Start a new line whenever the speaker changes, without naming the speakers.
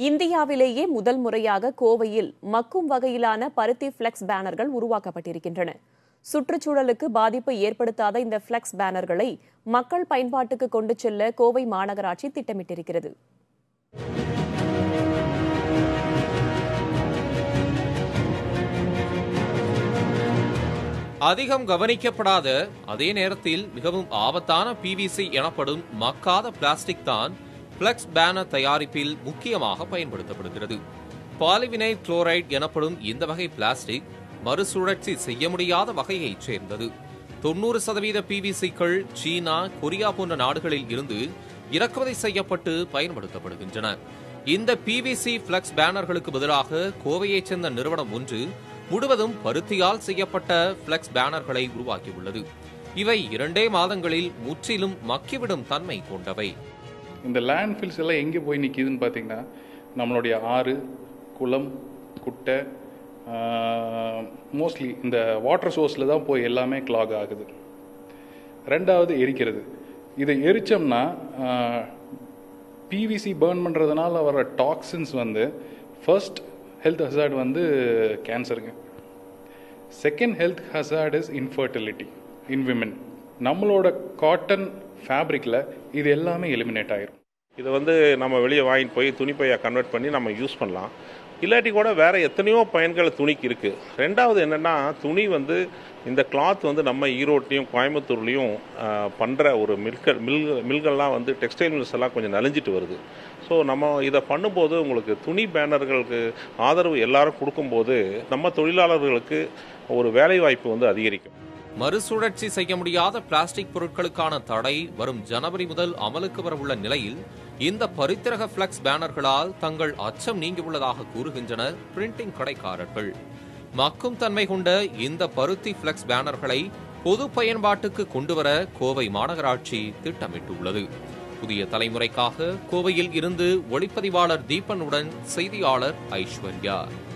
இந்தியாவிலேயே முதல் முறையாக கோவையில் மக்கும் வகையிலான பருத்தி பிளெக்ஸ் பேனர்கள் உருவாக்கப்பட்டிருக்கின்றன. சுற்றுச்சூழலுக்கு பாதிப்பு ஏற்படுத்தாத இந்த பிளெக்ஸ் பேனர்களை மக்கள் பயன்பாட்டுக்கு கொண்டு செல்ல கோவை மாநகராட்சி திட்டமிட்டிருக்கிறது.
அதிகம் கவனிக்கப்படாத அதே நேரத்தில் மிகவும் ஆபத்தான பிவிசி எனப்படும் மக்காத பிளாஸ்டிக் தான் பிளெக்ஸ் பேனர் தயாரிப்பில் முக்கியமாக பயன்படுத்தப்படுகிறது. பாலிவினைல் குளோரைடு எனப்படும் இந்த வகை பிளாஸ்டிக் மறுசுழற்சி செய்ய முடியாத வகையைச் சேர்ந்தது. 90% பிவிசிக்கள் சீனா, கொரியா போன்ற நாடுகளில் இருந்து இறக்குமதி செய்யப்பட்டு பயன்படுத்தப்படுகின்றன. இந்த பிவிசி பிளெக்ஸ் பேனர்களுக்கு பதிலாக கோவையைச் சேர்ந்த நிறுவனம் ஒன்று முழுவதும் பருத்தியால் செய்யப்பட்ட பிளெக்ஸ் பேனர்களை உருவாக்கியுள்ளது. இவை 2 மாதங்களில் முற்றிலும் மக்கிவிடும் தன்மை கொண்டவை.
இந்த லேண்ட் ஃபில்ஸ் எல்லாம் எங்கே போய் நிற்கிதுன்னு பார்த்தீங்கன்னா, நம்மளுடைய ஆறு, குளம், குட்டை, மோஸ்ட்லி இந்த வாட்டர் சோர்ஸில் தான் போய் எல்லாமே கிளாக் ஆகுது. 2வது எரிக்கிறது. இதை எரிச்சோம்னா பிவிசி பர்ன் பண்ணுறதுனால வர டாக்ஸின்ஸ் ஃபர்ஸ்ட் ஹெல்த் ஹசார்ட் கேன்சருங்க. Second health hazard is infertility in women. நம்மளோட காட்டன் ஃபேப்ரிக்கில் இது எல்லாமே எலிமினேட் ஆகிரும்.
இதை நம்ம வெளியே வாங்கிட்டு போய் துணிப்பையை கன்வெர்ட் பண்ணி நம்ம யூஸ் பண்ணலாம். இல்லாட்டி கூட வேறு எத்தனையோ பயன்கள் துணிக்கு இருக்குது. 2வது என்னென்னா, துணி இந்த கிளாத் நம்ம ஈரோட்லேயும் கோயம்புத்தூர்லேயும் பண்ணுற ஒரு மில்கள்லாம் டெக்ஸ்டைல் மில்ஸ் எல்லாம் கொஞ்சம் நலிஞ்சிட்டு வருது. ஸோ நம்ம இதை பண்ணும்போது உங்களுக்கு துணி பேனர்களுக்கு ஆதரவு எல்லாரும் கொடுக்கும்போது நம்ம தொழிலாளர்களுக்கு ஒரு வேலை வாய்ப்பு அதிகரிக்கும்.
மறுசுழற்சி செய்ய முடியாத பிளாஸ்டிக் பொருட்களுக்கான தடை வரும் ஜனவரி முதல் அமலுக்கு வரவுள்ள நிலையில் இந்த பருத்திரக பிளெக்ஸ் பேனர்களால் தங்கள் அச்சம் நீங்கியுள்ளதாக கூறுகின்றனர் பிரிண்டிங் கடைக்காரர்கள். மக்கும் தன்மை கொண்ட இந்த பருத்தி பிளெக்ஸ் பேனர்களை பொது பயன்பாட்டுக்கு கொண்டுவர கோவை மாநகராட்சி திட்டமிட்டுள்ளது. புதிய தலைமுறைக்காக கோவையில் இருந்து ஒளிப்பதிவாளர் தீபனுடன் செய்தியாளர் ஐஸ்வர்யா.